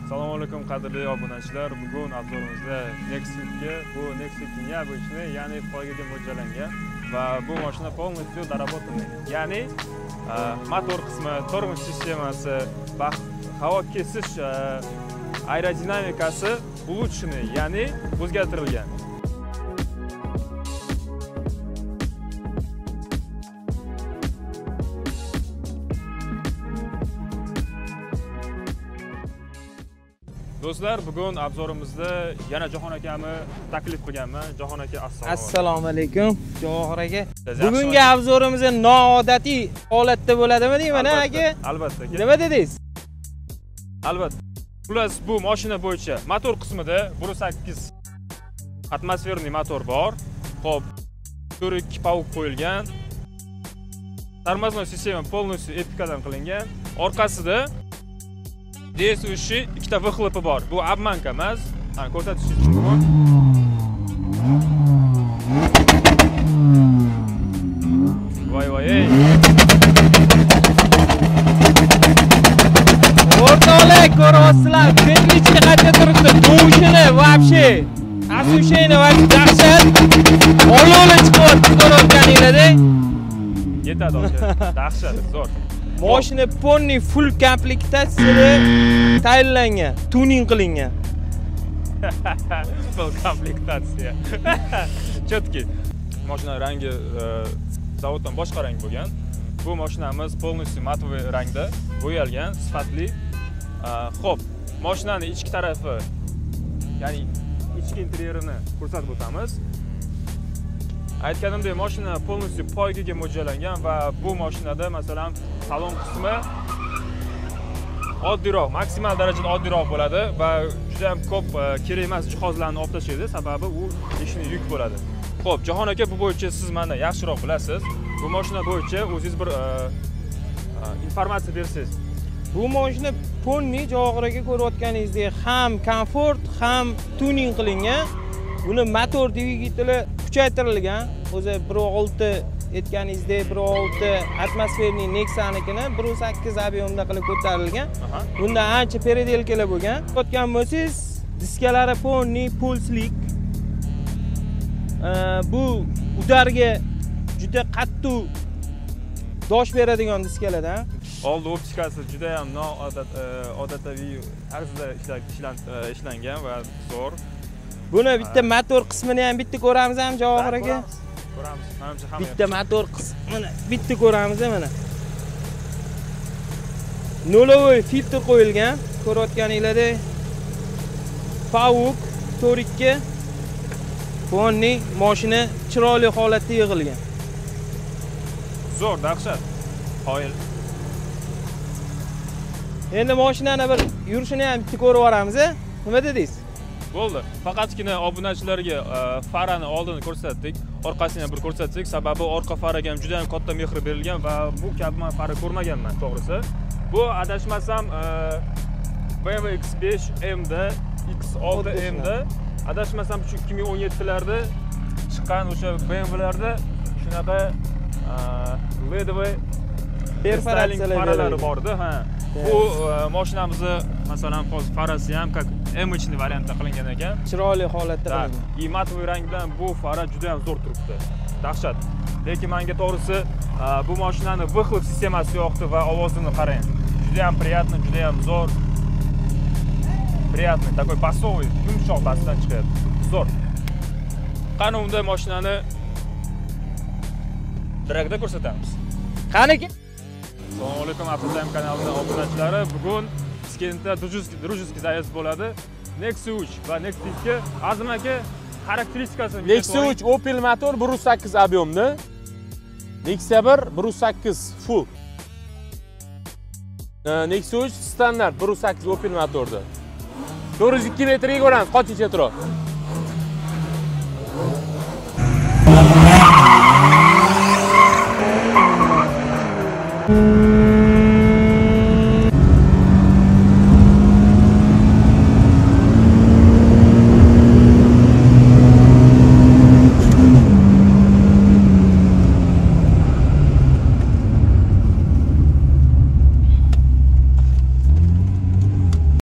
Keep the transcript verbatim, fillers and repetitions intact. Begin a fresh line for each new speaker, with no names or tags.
Assalomu alaykum qadrli obunachilar. Bugun obzorimizda Nexus'ga bu Nexus необычный, ya'ni poygaga mo'ljallangan va bu mashina полностью доработанный. Ya'ni motor qismi, tormoz sistemasi va havo kesish aerodinamikasi улучшенный, ya'ni o'zgartirilgan. Do'stlar, bugun obzorimizda yana Jahon akami taklif qilganman. Jahon aka, assalomu alaykum.
Assalomu alaykum, Javohir aka. Bugungi obzorimizda noodatiy holatda bo'ladimi deyman aka?
Albatta.
Nima dedingiz?
Albatta. Xullas, bu mashina bo'yicha motor qismida bir sakkiz atmosferniy motor bor. Xo'p, to'rt pavuk qo'yilgan. Tormoznoy sistema полностью epikadan qilingan. Orqasida D S uch ikkita выхлопы bor. Bu обманка emas. Mana ko'rsatishingiz mumkin. Voy voy ey.
O'rtoqlar, ko'ryapsizlar, technikcha qancha turibdi. Tovushini вообще, asушение va dahshat. Olovli chiqyapti ko'rayotganinglarda.
Yetadi aka. Dahshat, zo'r.
Mashina полный full komplektatsiyada tayyorlangan, tuning qilingan.
Full komplektatsiya. Chotki. Mashina rangi zavoddan boshqa rang bo'lgan. Bu mashinamiz полностью матовый rangda bo'yalgan, sifatli. Xo'p, mashinaning ichki tarafi, ya'ni ichki interyerini ko'rsatib o'tamiz. Aytganimdek, mashina полностью poygaga mo'ljallangan va bu mashinada masalan salon qismi oddiyroq, maksimal darajada oddiyroq bo'ladi va juda ham ko'p kerak emas jihozlarni olib tashlaydi, sababi u ishni yuk bo'ladi. Xo'p, Jahon aka, bu bo'yicha siz menda yaxshiroq bilasiz. Bu mashina bo'yicha o'zingiz bir informatsiya bersangiz.
Bu mashina полный Javohir aka ko'rayotganingizdek ham komfort, ham tuning qilingan. Buni motor dvigateli kuchaytirilgan. O'zi bir olti aytganingizdek bir olti atmosferniy Nexus'nikini bir sakkiz объемda qilib ko'tarilgan. Bunda ancha peredelkalar bo'lgan. Ko'rayotgan bo'lsangiz, diskalari полный pulslik. Bu udarga juda qattiq dosh beradigan diskalardan.
Oldi optikasi juda ham noodatiy tarzda ishlangan va zo'r.
Buni bitta motor qismini ham bitta ko'ramiz ham Javohir aka.
Ko'ramiz. Menimcha hamma
bitta motor qismini bitta ko'ramiz mana. Nolovoy filtr qo'yilgan, ko'rayotganinglardek. Pavuk to'rt ikki Ponni mashina chiroyli holatda yig'ilgan.
Zo'r, dahshat. Qoyil.
Endi mashinani bir yurishini ham bitta ko'rib olamiz, a? Nima dedingiz?
Bo'ldi. Faqatgina obunachilarga farani oldini ko'rsatdik, orqasini ham bir ko'rsatdik, sababi orqa faraga ham juda ham katta mehr berilgan va bu kabi men fara ko'rmaganman, to'g'risi. Bu adashmasam B M W X besh M da, X olti M da, adashmasam ikki ming o'n yettilarda chiqqan o'sha B M W'larda shunaqa L E D va faralari bor-da, ha. Bu mashinamizni masalan hozir farasi ham как M-ный variantda qilingan ekan.
Chiroyli holatda qilingan.
И матовый rang bilan bu fara juda ham zo'r turibdi. Dahshat. Lekin menga to'g'risi bu mashinani выхлоп sistemasi yoqdi va ovozini qarang. Juda ham приятный, juda ham zo'r. Приятный, такой басовый, yumshoq basdan chiqadi. Zo'r. Qani unda mashinani dragda ko'rsatamiz.
Qani?
Assalomu alaykum, Abduzayim kanalining obunachilari. Bugun Toshkentda дружеский zaezd bo'ladi. Nexus uch va Nexus ikki Azim aka xarakteristikasini
Nexus uch Opel motor bir sakkiz объемda. Nexus bir bir sakkiz full. Nexus uch standart bir sakkiz Opel motorda. to'rt yuz ikki metrga ko'ramiz, qancha turadi?